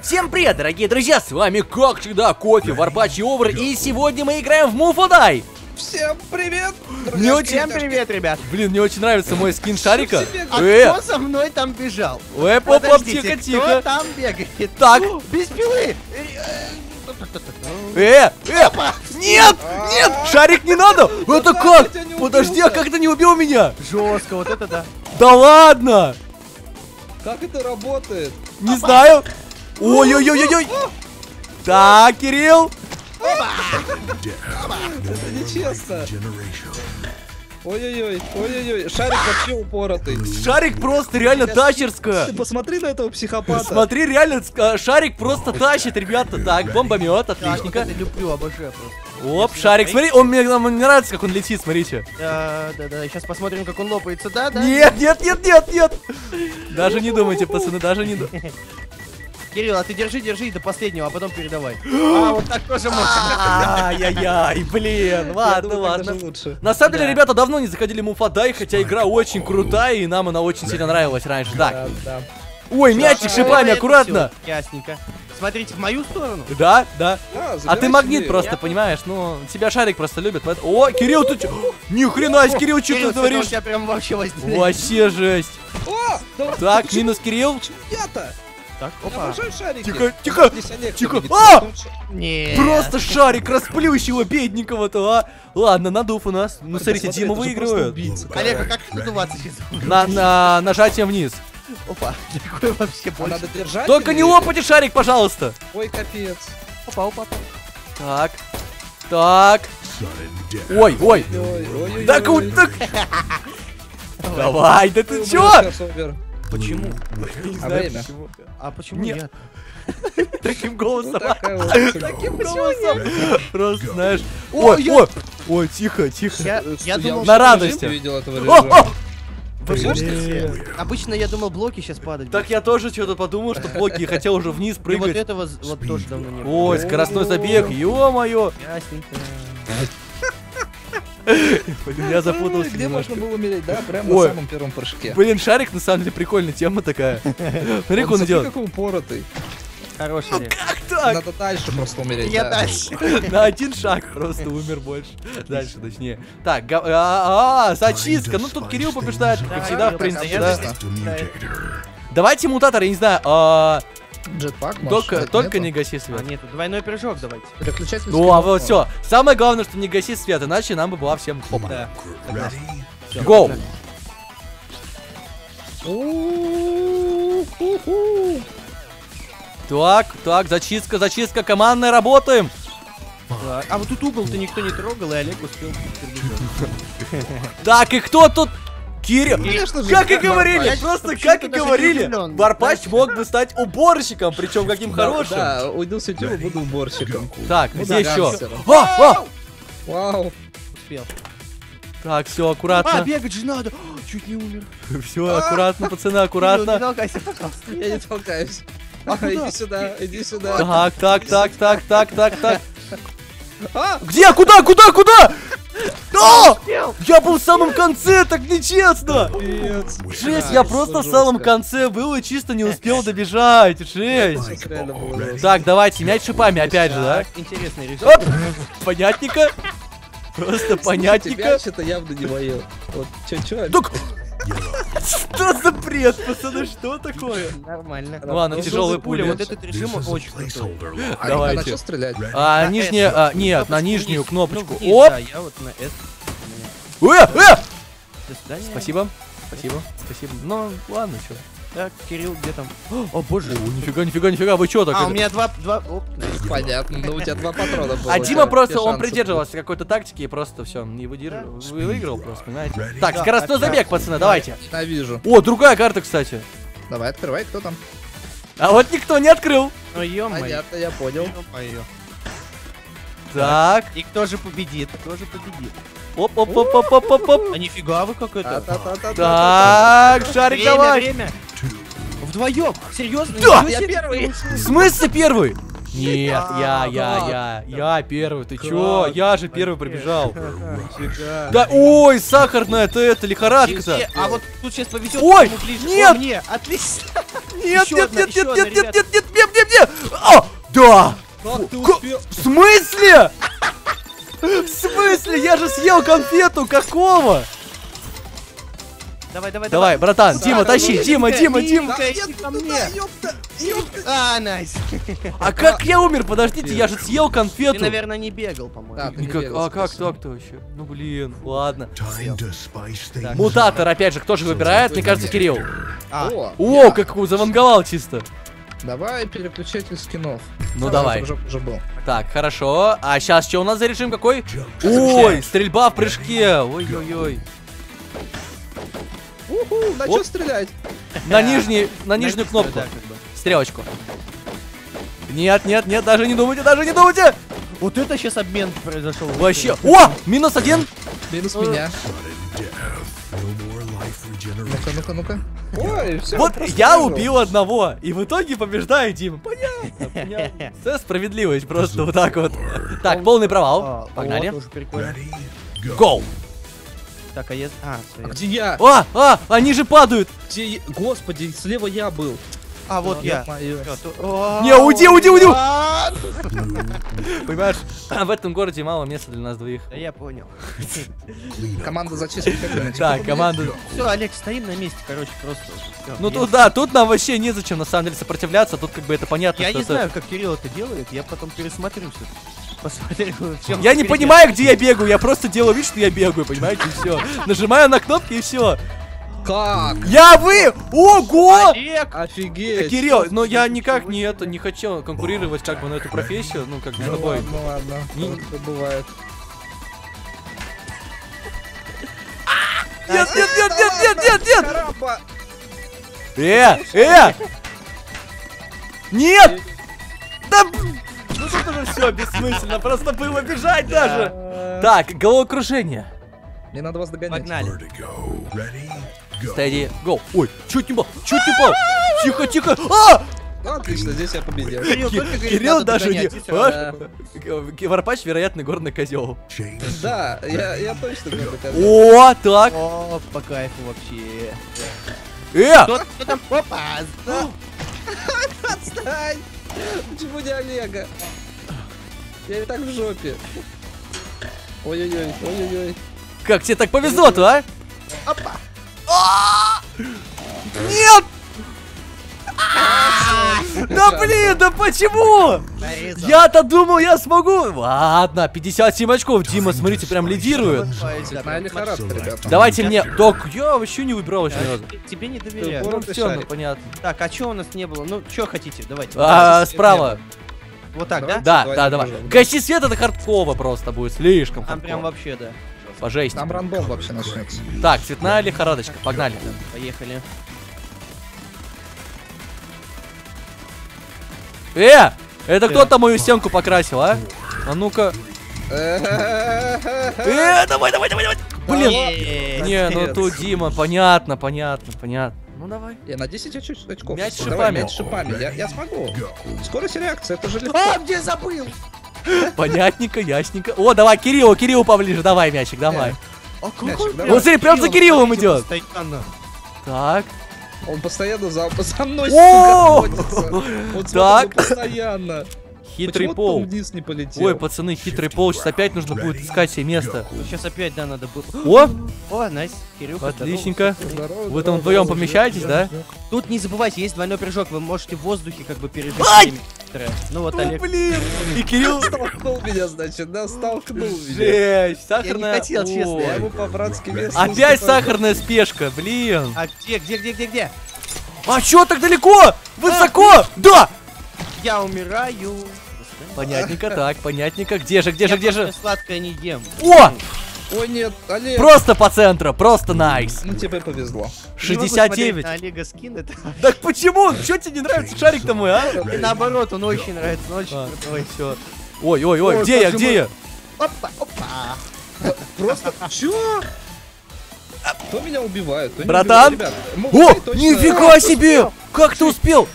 Всем привет, дорогие друзья, с вами, как всегда, Кофе, Варпач и Овер, и сегодня мы играем в Муфадай. Всем привет! Всем привет, ребят! Блин, мне очень нравится мой скин шарика. А кто со мной там бежал? Ой, поп, тихо, Кто тихо. там бегает? Так. Без пилы! Нет, нет, шарик не надо. Это как? Подожди, а как ты не убил меня? Жестко, вот это да. Да ладно. Как это работает? Не знаю. Ой-ой-ой-ой-ой. Так, Кирилл. Это нечестно. Ой-ой-ой, ой-ой-ой, шарик вообще упоротый. Шарик просто реально тащерская. Ты посмотри на этого психопата. Смотри, реально, шарик просто тащит, ребята. Так, бомбомет, отличненько. Я люблю, обожаю просто. Оп, шарик, смотри, мне нравится, как он летит, смотрите. Да, сейчас посмотрим, как он лопается, да? Нет. Даже не думайте, пацаны, даже не думайте. Кирилл, а ты держи до последнего, а потом передавай. Вот так тоже можно. Ай-яй-яй, блин, ладно. Лучше. На самом деле, ребята, давно не заходили в Муфадай, хотя игра очень крутая, и нам она очень сильно нравилась раньше. Так, Да. ой, мячик шипами, аккуратно. Ясненько. Смотрите в мою сторону. Да. А ты забирай магнит себе. просто, понимаешь, ну, тебя шарик просто любит. О, Кирилл, ты чё? Ни хрена себе, Кирилл, что ты Кирилл, творишь? у тебя прям вообще возник. Вообще жесть. О, да, Так, почему- минус Кирилл. почему я-то? Так, Я опа. обожаю шарики. Тихо. Здесь Олег Тихо. победит, А! потому что- Нет. Просто шарик расплющего бедненького-то, а. Ладно, надув у нас. Ну, смотрите, Посмотри, Дима это же просто выигрывает. убийца. Олег, а как надуваться сейчас? На нажатием вниз. Опа, такой вообще А больше. надо держать? Только или- не лопайте шарик, пожалуйста. Ой, капец. Опа. Так. Ой. Ой. Так, так. Давай, да ты чё? Почему? Не А знаю, время? почему. А почему Нет. нет? Таким Ну, голосом. такая вот Таким судьба. голосом. Просто, знаешь. Ой, Ой, тихо. Я думал, На что радость. Не видел этого О, режима. вы можете? Обычно я думал блоки сейчас падать. Так я тоже что-то подумал, что блоки хотел уже вниз И вот прыгать. этого вот тоже давно не было. Ой, скоростной забег, ё-моё. Ясненько. Блин, я запутался Где немножко. можно было умереть? Да, прямо Ой. на самом первом прыжке. Блин, шарик на самом деле прикольная тема такая. Смотри, как он Смотри, идет. какой упоротый. Хороший. Олег. Как так? Надо дальше просто умереть. Я да. дальше. На один шаг просто умер больше. Дальше, точнее. Так, зачистка. Ну тут Кирилл побеждает, как всегда, в принципе, да. Давайте мутатор, я не знаю, Джетпак можешь? только Нету? не гаси свет. Нету. Двойной прыжок давайте. Переключатель Ну, а скинов вот можно. все. Самое главное, что не гаси свет, иначе нам бы была всем хопа. Да. Гоу! У-ху-ху. Так, зачистка, командная, работаем. Так. А вот тут угол-то никто не трогал, и Олег успел перебежать. Так, и кто тут? Кирилл! Конечно же, Как и Варпач. говорили, Я просто почему-то как и даже не говорили, удивлен. Варпач мог бы стать уборщиком, причем каким хорошим. Да, уйду с YouTube, буду уборщиком. Так, Ну где да, еще? гангстером. Вау. Успел. Так, все, аккуратно. Бегать же надо. Чуть не умер. Все, аккуратно, пацаны, Кирилл, не аккуратно. толкайся, пожалуйста. Я не толкаюсь. Иди сюда, иди сюда. Так. А! Где? Куда? А! Я был в самом конце, так нечестно! Капец. Жесть, я просто в самом конце был и чисто не успел добежать. Жесть. Сейчас реально было жестко. Так, давайте, мяч шипами опять же, да? Так, интересный режим. Оп! Понятненько. Просто понятненько. Мяч это явно не мое. Вот, чё? Так, что за бред, пацаны, что такое? Нормально. Ладно, Ну, тяжелые пули, пули. вот этот режим очень крутой. А Давайте. на что стрелять? Нижняя, S. нет, на Кнопочку нижнюю вниз. кнопочку. Ну, вниз, Оп! да, я вот на S. До свидания. Спасибо. Ну, ладно, чё. Так, Кирилл, где там? О, боже. Нифига, вы чё так? А, у меня два... Оп. Понятно, но у тебя 2 патрона было. А у Дима тебя просто, все он шансы придерживался какой-то тактики и просто все, не выдержал, выиграл просто, понимаете? Ready? Так, скоростной Да, забег, пацаны, давайте. были. Ненавижу. О, другая карта, кстати. Давай, открывай, кто там? А вот никто не открыл. Ну, ё-моё. Понятно, я понял. Ё-моё. Так. И кто же победит? Кто же победит? Оп. А нифига вы как это? Так, шарик, Время, давай. время. Вдвоем? Серьезно? Да! Ничего себе. первый. В смысле первый? Нет, я первый. Ты чё? Я же первый пробежал. Да, ой, сахарная-то это, лихорадка-то. А вот тут сейчас повезет. Ой, кому ближе. нет! О, мне, отлично. Нет, Еще нет, одна, нет, еще нет, одна, нет, нет, ребята. нет, нет, нет, нет. Как ты успел? В смысле? В смысле? Я же съел конфету, какого? Давай, братан, Дима, тащи, Дима. Да, нет, ко мне. да, ёпта. А, найс. А как я умер? Подождите, я же съел Ты, конфету. наверное, не бегал, по-моему. Да, ты не Никак, бегал, а как спасибо. так-то вообще? Ну блин, ладно. Так. Мутатор, опять же, кто же выбирает? Мне кажется, Кирилл. А, О, как заванговал чисто. Давай переключатель скинов. Ну, А, давай. это уже был. Так, хорошо. А сейчас что у нас за режим какой? Ой, стрельба в прыжке. Ой-ой-ой. Уху, на Оп. что стрелять? На нижнюю кнопку. да, как бы. Стрелочку. Нет, даже не думайте. Вот это сейчас обмен произошел. Вообще. О, -1. Минус меня. Ну-ка. Ой, все. Вот я убил одного, и в итоге побеждаю Дима. Понятно. Это справедливость просто вот так вот. Так, полный провал. Погнали. Тоже прикольно. Гоу. Так, а я... А, А где я? Они же падают. Где я? Господи, слева я был. вот я. Ё-моё. Не, уйди. А, Понимаешь, в этом городе мало места для нас двоих. Да я понял. Команда зачистки. Так, команда. Все, Олег, стоим на месте, короче, просто. Всё, Ну я- тут да, тут нам вообще незачем на самом деле сопротивляться. Тут как бы это понятно, Я что не это- знаю, как Кирилл это делает, я потом пересмотрю все. Посмотрю, в чем Я не секрет. понимаю, где я бегаю, я просто делаю вид, что я бегаю, понимаете, и все. Нажимаю на кнопки и все. Как? Ого! Олег! Офигеть. Кирилл, но я никак не хотел конкурировать как бы на эту профессию, ну как бы с Ну тобой. ладно. Не- Это бывает. Нет! Караба. Нет! Да, ну тут уже все бессмысленно, просто было бежать даже. Так, головокружение. Мне надо вас догонять. Погнали. Steady, go. Ой, чуть не пал. Тихо. Ну, отлично, здесь я победил. Кирилл, только говорит, Кирилл надо даже не... догонять, и всё. Понимаешь? Варпач, вероятно, горный козел. Да, я точно буду доказать. О, так. О, по кайфу вообще. Кто там? Опа! Отстань! Почему не Олега? Я и так в жопе. Ой-ой-ой. Как тебе так повезло-то, а? Опа! Нет! Да блин, да почему? Нарезал. Я-то думал, я смогу. Ладно, 57 очков. Дима, смотрите, прям лидирует. Цветная лихорадка, ребята. Давайте мне. Так, я вообще не выбирал еще ни разу. Тебе не доверяю. Упор. Ну ты все, ну шарик. понятно. Так, а чё у нас не было? Ну, чё хотите? Давайте. Справа. Вот так, Давай. да? Да, Давай. Гаси свет, это хардково просто будет. Слишком Там прям хардково. вообще, да. По жести. Там рандом вообще начнется. Так, цветная лихорадочка. Погнали. Поехали. Это кто-то мою стенку покрасил, а? А ну-ка. Давай. Блин. Не, ну тут Дима, понятно. Ну давай. Я на 10 очков. Мяч с Давай, шипами. мяч с шипами. Я смогу. Скорость реакции, это же легко. А, где забыл? Понятненько, ясненько. О, давай, Кириллу поближе, давай мячик, давай. А Мячик, давай. Вот смотри, прям за Кириллом идет. Постоянно. Так. Он постоянно за мной, О! сука, охотится. Вот Так. смотри, постоянно. Хитрый Почему пол. ты вниз не полетел? Ой, пацаны, хитрый пол. Сейчас опять нужно будет искать себе место. Сейчас опять, да, надо было. О, О, найс. Кирюха, отличненько. Здорово, Вы там здорово, вдвоем здорово, помещаетесь, здорово. да? Тут не забывайте, есть двойной прыжок, вы можете в воздухе как бы пережить Ай! время. Ну вот, Ну, Олег. блин. И Кирилл... Столкнул меня, значит, да, столкнул меня. Жесть, сахарная... хотел, честно, Ой. Я ему по-братски весело. Опять сахарная спешка, блин. А где? А чё так далеко? Высоко? Да! Я умираю. Понятненько, так, понятненько. Где же? Я просто сладкое не ем. О! Ой, нет, Олег. Просто по центру, просто найс. Ну, тебе повезло. Не могу смотреть 69. на Олега скин, это Так почему? Чё тебе не нравится шарик-то мой, а? и наоборот, он очень нравится, он очень крутой. Всё. Ой, Ой, где я, как же где мы- я? Опа. Просто, чё? Кто меня убивает? Кто не Братан? убивает, ребят? Мы О, точно- нифига себе! Как ты успел?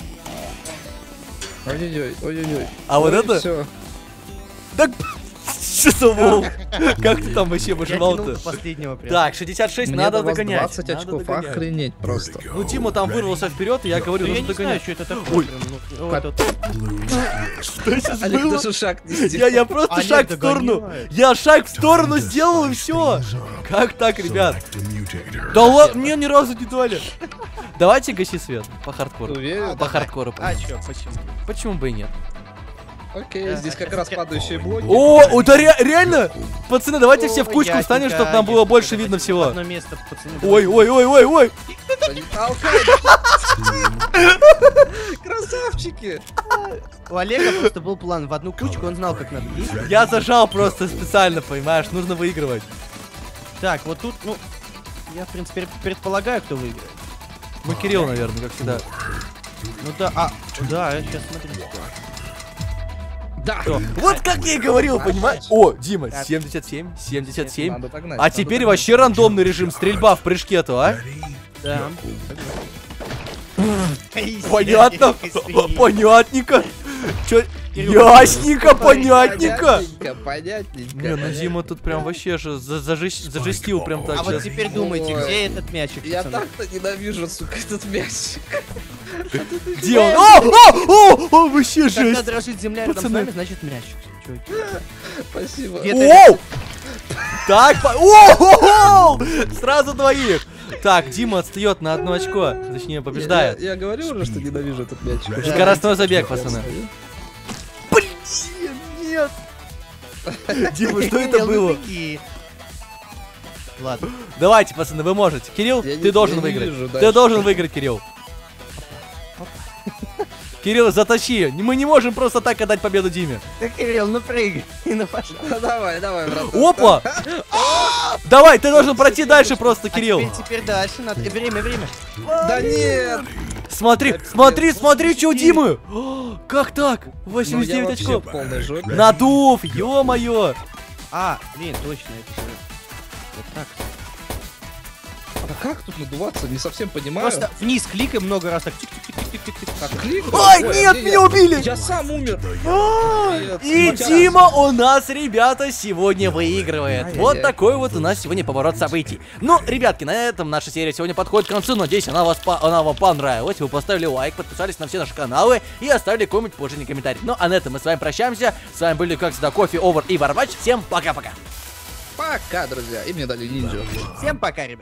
Ой-ой-ой. А вот это? Все. Так, Что за волк? Как ты там вообще Я тянул выживал-то? до последнего прям. Так, 66, Мне надо до вас догонять. 20 надо очков, догонять. охренеть просто. Ну, Тима там вырвался вперед, и я говорю, Ну, я нужно не знаю, догонять. что это такое. Ой. прям, ну, вот тут. Blue is Олег, было? даже шаг не сделал. Я просто Олег шаг в сторону. догоняет. Я шаг в сторону сделал, и все. Как так, ребят? select a mutator. Да ладно, мне ни разу не дали. Давайте гаси свет по хардкору. Уверен? По хардкору. А чё, почему? Почему бы и нет? Окей, здесь как раз падающие блоки. О, да реально? Пацаны, давайте все в О, кучку встанем, чтобы нам было ясненько, больше давайте видно в всего. одно место, пацаны. Ой, ой, ой, ой, ой. Да не толкай! Красавчики! У Олега просто был план в одну кучку, он знал, как надо действовать. Я зажал просто специально, понимаешь? Нужно выигрывать. Так, вот тут, ну, я, в принципе, предполагаю, кто выиграет. Ну, Кирилл, наверное, как всегда. Ну да, да, сейчас смотри. Да! Вот как я и говорил, понимаешь? О, Дима, 77, 77. Надо догнать, А надо теперь догнать. вообще рандомный режим стрельба в прыжке-то, а? Да. Понятно? Понятненько. Чё? Ясненько, понятненько. Понятненько. Не, ну Дима тут прям вообще же зажестил прям так А вот сейчас. теперь думайте, Ой. где этот мячик, Я пацаны? так-то ненавижу, сука, этот мячик. Где он? О, вообще Когда жесть. дрожит земля рядом с Пацаны. нами, значит мячик. Чуваки. Спасибо. Где- Оу! Так, о, сразу двоих. Так, Дима отстает на 1 очко. Точнее, побеждает. Я говорю уже, что ненавижу этот мячик. Скоростной забег, пацаны. Блин, нет. Дима, что это Кирилл, было? ну беги. Ладно. Давайте, пацаны, вы можете. Кирилл, Я не- ты должен я не выиграть. вижу Ты дальше. должен выиграть, Кирилл. Кирилл, затащи. Мы не можем просто так отдать победу Диме. Да, Кирилл, ну прыгай. Ну пошел. Давай, давай, брат. Опа! Давай, ты должен пройти дальше просто, Кирилл. Теперь дальше надо. Время. Да нет! Смотри, что у Димы. О, как так? Ну, я 89 вообще очков. в полной жопе. Надув, ё-моё. А, блин, точно, это же. Вот так. А как тут надуваться? Не совсем понимаю. Просто вниз кликай много раз, так тик-тик-тик-тик-тик-тик. Так, клик. Ай, нет, меня убили. Я сам умер. А, Нет, И смотря. Дима у нас, ребята, сегодня выигрывает. Ай-яй-яй. Вот такой вот у нас сегодня поворот событий. Ну, ребятки, на этом наша серия сегодня подходит к концу. Надеюсь, она вам понравилась. Вы поставили лайк, подписались на все наши каналы и оставили какой-нибудь положительный комментарий. Ну, а на этом мы с вами прощаемся. С вами были, как всегда, Кофе, Овер и Варвач. Всем пока-пока. Пока, друзья. И мне дали ниндзя. Всем пока, ребят.